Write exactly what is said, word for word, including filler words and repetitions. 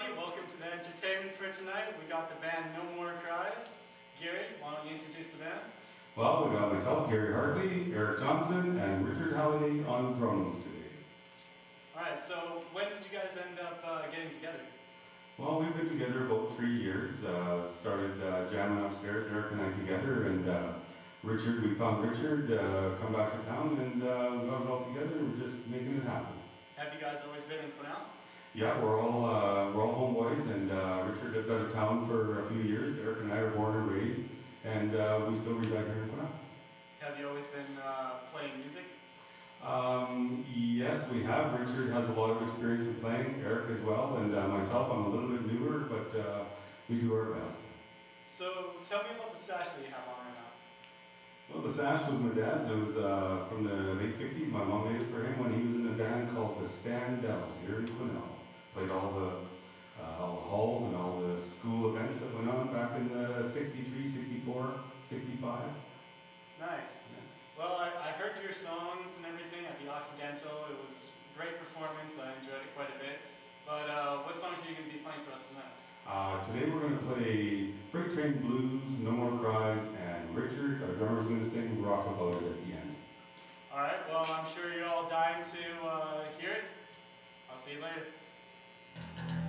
everybody. Welcome to the entertainment for tonight. We got the band No More Cries. Gary, why don't you introduce the band? Well, we got myself, Gary Hartley, Eric Johnson, and Richard Halliday on drums today. Alright, so when did you guys end up uh, getting together? Well, we've been together about three years. Uh, started uh, jamming upstairs, Eric and I together, and uh, Richard, we found Richard, uh, come back to town, and uh, we got it all together, and we're just making it happen. Have you guys always been in Quesnel? Yeah, we're all uh, we're all homeboys, and uh, Richard lived out of town for a few years. Eric and I were born and raised, and uh, we still reside here in Quesnel. Have you always been uh, playing music? Um, yes, we have. Richard has a lot of experience in playing, Eric as well, and uh, myself, I'm a little bit newer, but uh, we do our best. So tell me about the sash that you have on right now. Well, the sash was my dad's. It was uh, from the late sixties. My mom made it for him when he was in a band called the Standells here in Quesnel. Played all the, uh, all the halls and all the school events that went on back in the sixty-three, sixty-four, sixty-five. Nice. Yeah. Well, I, I heard your songs and everything at the Occidental. It was a great performance. I enjoyed it quite a bit. But uh, what songs are you going to be playing for us tonight? Uh, today we're going to play Freight Train Blues, No More Cries, and Richard, our drummer, is going to sing Rock About It at the end. Alright, well, I'm sure you're all dying to uh, hear it. I'll see you later.